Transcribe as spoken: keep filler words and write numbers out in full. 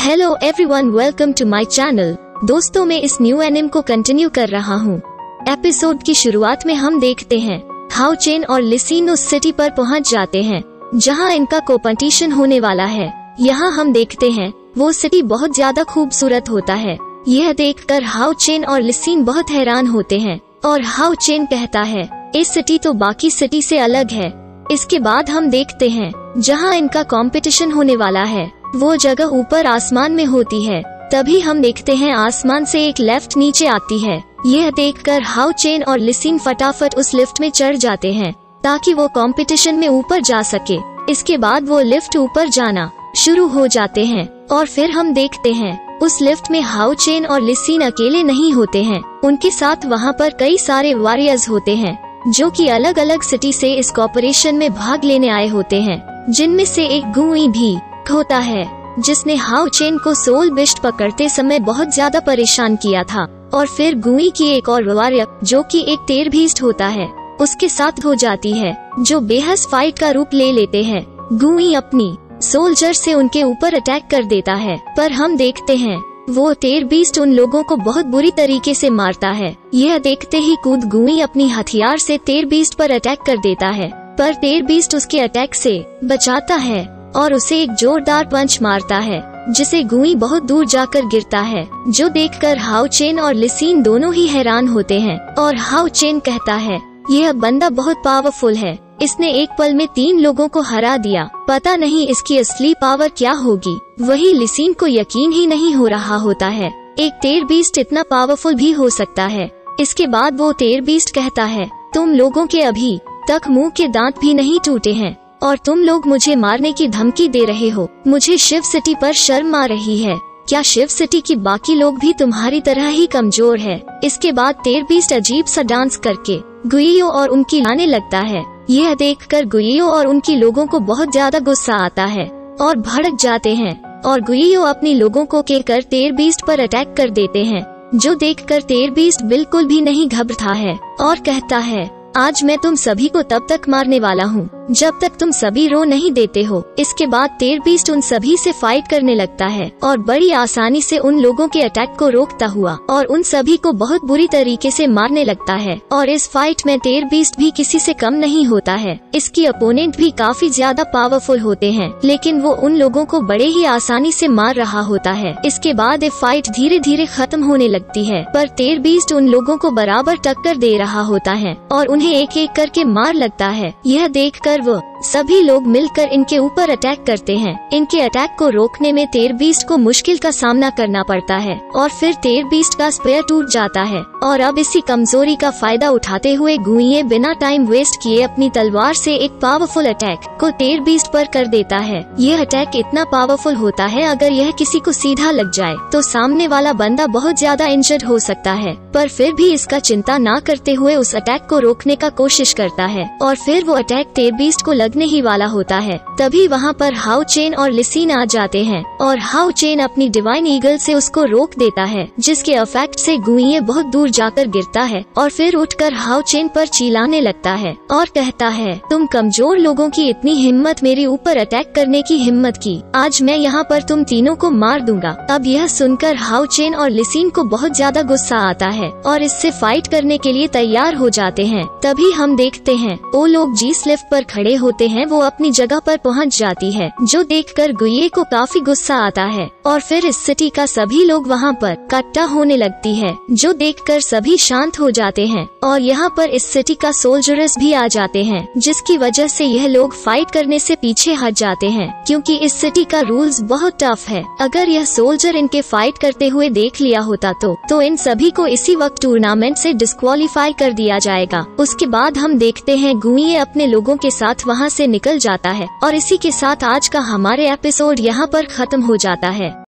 Hello everyone, welcome to my channel. दोस्तों, मैं इस न्यू एनिम को कंटिन्यू कर रहा हूँ। एपिसोड की शुरुआत में हम देखते हैं हाउ चेन और लिसिन उस सिटी पर पहुँच जाते हैं जहाँ इनका कंपटीशन होने वाला है। यहाँ हम देखते हैं वो सिटी बहुत ज्यादा खूबसूरत होता है। यह देखकर हाउ चेन और लिसिन बहुत हैरान होते हैं और हाउ चेन कहता है इस सिटी तो बाकी सिटी से अलग है। इसके बाद हम देखते हैं जहाँ इनका कंपटीशन होने वाला है वो जगह ऊपर आसमान में होती है। तभी हम देखते हैं आसमान से एक लिफ्ट नीचे आती है। यह देखकर हाउ चेन और लिसिन फटाफट उस लिफ्ट में चढ़ जाते हैं ताकि वो कंपटीशन में ऊपर जा सके। इसके बाद वो लिफ्ट ऊपर जाना शुरू हो जाते हैं और फिर हम देखते हैं उस लिफ्ट में हाउ चेन और लिसिन अकेले नहीं होते हैं, उनके साथ वहाँ पर कई सारे वॉरियर्स होते हैं जो कि अलग अलग सिटी से इस कॉपरेशन में भाग लेने आए होते हैं, जिनमें से एक गुई भी होता है जिसने हाउ चेन को सोल बिस्ट पकड़ते समय बहुत ज्यादा परेशान किया था। और फिर गुई की एक और वॉरियर जो कि एक टेरबीस्ट होता है उसके साथ हो जाती है जो बेहस फाइट का रूप ले लेते हैं। गुई अपनी सोल्जर से उनके ऊपर अटैक कर देता है, पर हम देखते हैं वो टेरबीस्ट उन लोगों को बहुत बुरी तरीके से मारता है। यह देखते ही कूद गुई अपनी हथियार से टेरबीस्ट पर अटैक कर देता है, पर टेरबीस्ट उसके अटैक से बचाता है और उसे एक जोरदार पंच मारता है जिसे गुई बहुत दूर जाकर गिरता है, जो देखकर हाउ चेन और लिसिन दोनों ही हैरान होते हैं। और हाउ चेन कहता है यह बंदा बहुत पावरफुल है, इसने एक पल में तीन लोगों को हरा दिया, पता नहीं इसकी असली पावर क्या होगी। वही लिसिन को यकीन ही नहीं हो रहा होता है एक टेरबीस्ट इतना पावरफुल भी हो सकता है। इसके बाद वो टेरबीस्ट कहता है तुम लोगों के अभी तक मुंह के दांत भी नहीं टूटे हैं और तुम लोग मुझे मारने की धमकी दे रहे हो। मुझे शिव सिटी पर शर्म आ रही है। क्या शिव सिटी की बाकी लोग भी तुम्हारी तरह ही कमजोर है? इसके बाद टेरबीस्ट अजीब सा डांस करके गुइयो और उनकी लाने लगता है। यह देखकर गुइयो और उनकी लोगों को बहुत ज्यादा गुस्सा आता है और भड़क जाते हैं और गुइयो अपनी लोगों को कहकर टेरबीस्ट पर अटैक कर देते हैं, जो देखकर टेरबीस्ट बिल्कुल भी नहीं घबराता है और कहता है आज मैं तुम सभी को तब तक मारने वाला हूँ जब तक तुम सभी रो नहीं देते हो। इसके बाद टेरबीस्ट उन सभी से फाइट करने लगता है और बड़ी आसानी से उन लोगों के अटैक को रोकता हुआ और उन सभी को बहुत बुरी तरीके से मारने लगता है। और इस फाइट में टेरबीस्ट भी किसी से कम नहीं होता है। इसकी अपोनेंट भी काफी ज्यादा पावरफुल होते हैं, लेकिन वो उन लोगों को बड़े ही आसानी से मार रहा होता है। इसके बाद ये फाइट धीरे धीरे खत्म होने लगती है, पर टेरबीस्ट उन लोगों को बराबर टक्कर दे रहा होता है और उन्हें एक एक करके मार लगता है। यह देखकर वो सभी लोग मिलकर इनके ऊपर अटैक करते हैं। इनके अटैक को रोकने में टेरबीस्ट को मुश्किल का सामना करना पड़ता है और फिर टेरबीस्ट का स्पेयर टूट जाता है। और अब इसी कमजोरी का फायदा उठाते हुए गुइये बिना टाइम वेस्ट किए अपनी तलवार से एक पावरफुल अटैक को टेरबीस्ट पर कर देता है। यह अटैक इतना पावरफुल होता है अगर यह किसी को सीधा लग जाए तो सामने वाला बंदा बहुत ज्यादा इंजर्ड हो सकता है, पर फिर भी इसका चिंता न करते हुए उस अटैक को रोकने का कोशिश करता है और फिर वो अटैक टेरबीस्ट को लगने ही वाला होता है। तभी वहाँ पर हाउ चेन और लिसिन आ जाते हैं और हाउ चेन अपनी डिवाइन ईगल से उसको रोक देता है, जिसके इफेक्ट से गुइये बहुत दूर जाकर गिरता है और फिर उठकर हाउ चेन पर चिल्लाने लगता है और कहता है तुम कमजोर लोगों की इतनी हिम्मत मेरे ऊपर अटैक करने की हिम्मत की, आज मैं यहाँ पर तुम तीनों को मार दूंगा। अब यह सुनकर हाउ चेन और लिसिन को बहुत ज्यादा गुस्सा आता है और इससे फाइट करने के लिए तैयार हो जाते हैं। तभी हम देखते हैं वो लोग जिस लिफ्ट पर खड़े होते हैं वो अपनी जगह पर पहुंच जाती है, जो देखकर गुइये को काफी गुस्सा आता है और फिर इस सिटी का सभी लोग वहां पर इकट्ठा होने लगती है, जो देखकर सभी शांत हो जाते हैं। और यहाँ पर इस सिटी का सोल्जर्स भी आ जाते हैं, जिसकी वजह से यह लोग फाइट करने से पीछे हट जाते हैं, क्योंकि इस सिटी का रूल्स बहुत टफ है। अगर यह सोल्जर इनके फाइट करते हुए देख लिया होता तो तो इन सभी को इसी वक्त टूर्नामेंट से डिस्क्वालीफाई कर दिया जाएगा। उसके बाद हम देखते हैं गुइये अपने लोगों के साथ वहाँ से निकल जाता है और इसी के साथ आज का हमारे एपिसोड यहाँ पर खत्म हो जाता है।